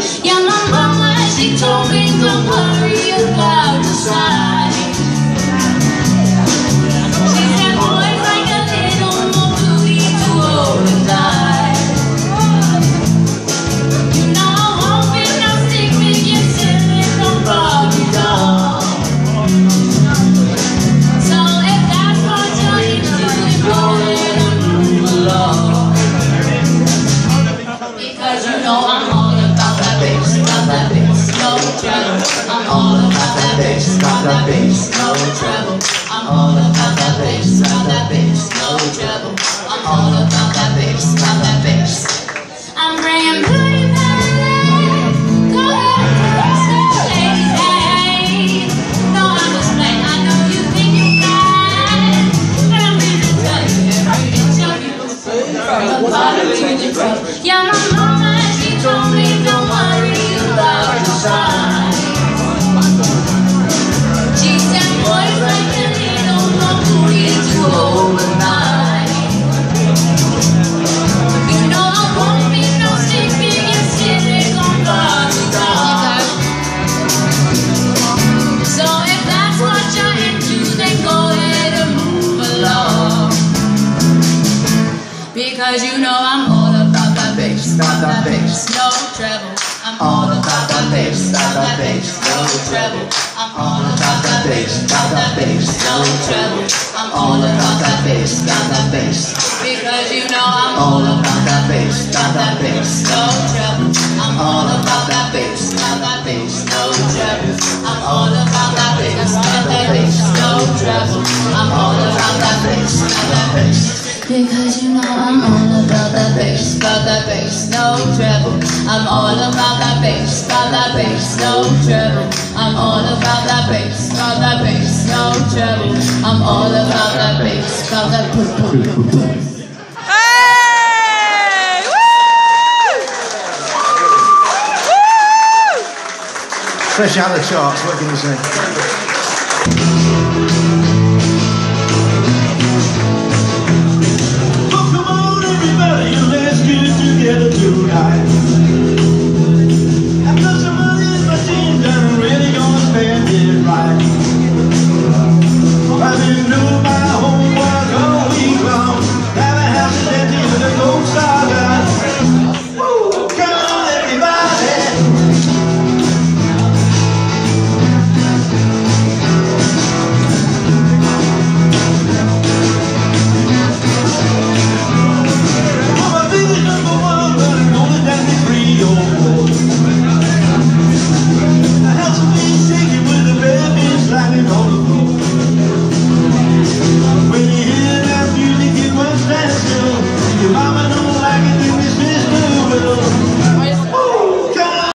Yeah, my mama, she told me don't worry about the size. She said, boys like a little more booty to hold and die. You know I won't be no stick with your silicone Barbie doll. So if that's what you're into, then go ahead and move along. Because you know I'm all about that bass, no trouble. I'm all about that bass, no trouble. I'm all about that bass, no trouble. I'm all about that bass, I'm bringing booty back. Go ahead and press it, ladies, hey. No, I'm just playing, I know you think you're fine, but I'm here to tell you every inch of you from the bottom to the top. Yeah, my mama, she told me don't worry about the size. She said, boys like a little more booty to hold and die. You know I won't be no stick figure silicone Barbie doll. So if that's what you're into, then go ahead and move along. Because you know I'm all about that bass, no trouble. I'm all about that bass, no trouble. I'm all about that bass, no trouble. I'm all about that bass, because you know I'm all about that bass, no trouble. I'm all about that bass, no trouble. I'm all about that bass, no trouble. I'm all about that bass, because you know I'm all about that bass, no trouble. I'm all about that bass, no trouble. I'm all about that bass, no trouble. I'm all about that bass, Hey! Woo! Woo! Fresh out of the charts, what can you say?